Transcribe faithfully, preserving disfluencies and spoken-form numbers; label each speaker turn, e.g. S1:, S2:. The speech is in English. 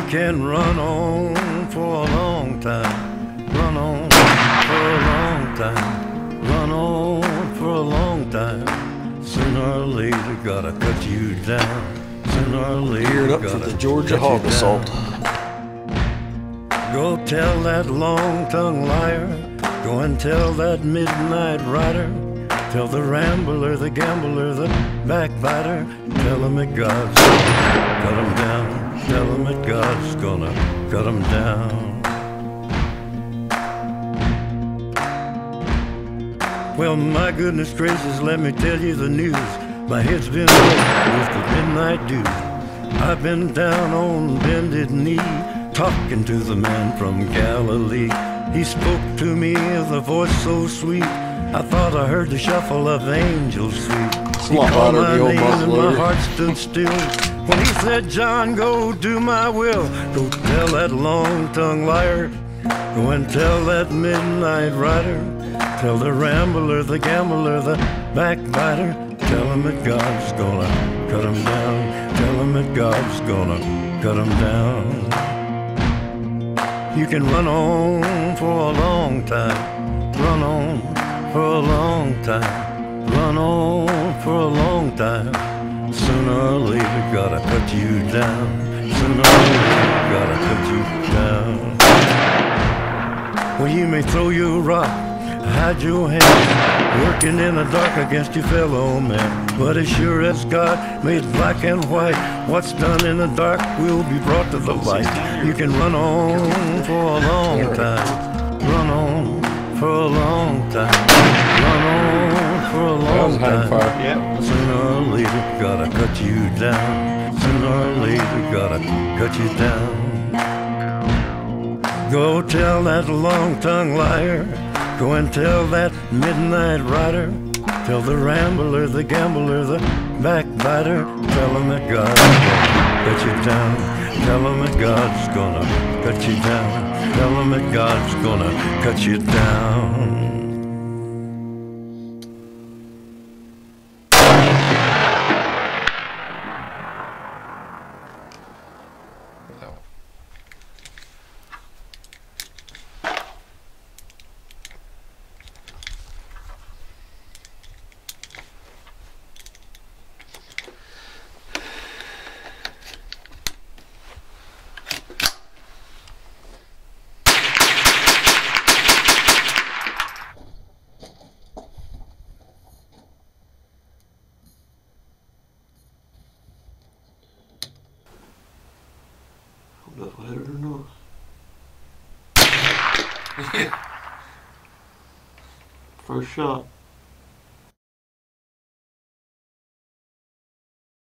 S1: can run on for a long time, run on for a long time, run on for a long time. Sooner or later, gotta cut you down. Sooner or later,
S2: geared up for the Georgia hog assault.
S1: Go tell that long-tongued liar, go and tell that midnight rider, tell the rambler, the gambler, the backbiter, tell him that God's gonna cut him down, tell him that God's gonna cut him down. Well, my goodness gracious, let me tell you the news. My head's been wet with the midnight dew. I've been down on bended knee, talking to the man from Galilee. He spoke to me with a voice so sweet, I thought I heard the shuffle of angels sweet. He called my name and my heart stood still when he said, John, go do my will. Go tell that long-tongued liar, go and tell that midnight rider, tell the rambler, the gambler, the backbiter, tell him that God's gonna cut him down, tell him that God's gonna cut him down. You can run on for a long time, run on for a long time, run on for a long time. Sooner or later, gotta cut you down. Sooner or later, gotta cut you down. Well, you may throw your rock, hide your hand, working in the dark against your fellow man. But as sure as God made black and white, what's done in the dark will be brought to the light. You can run on for a long time, run on for a long time, run on for a long time. Sooner or later, gotta cut you down. Sooner or later, gotta cut you down. Go tell that long-tongued liar, go and tell that midnight rider, tell the rambler, the gambler, the backbiter, tell him that God's gonna cut you down. Tell him that God's gonna cut you down. Tell him that God's gonna cut you down.
S2: I don't know if I hit it or not. First shot.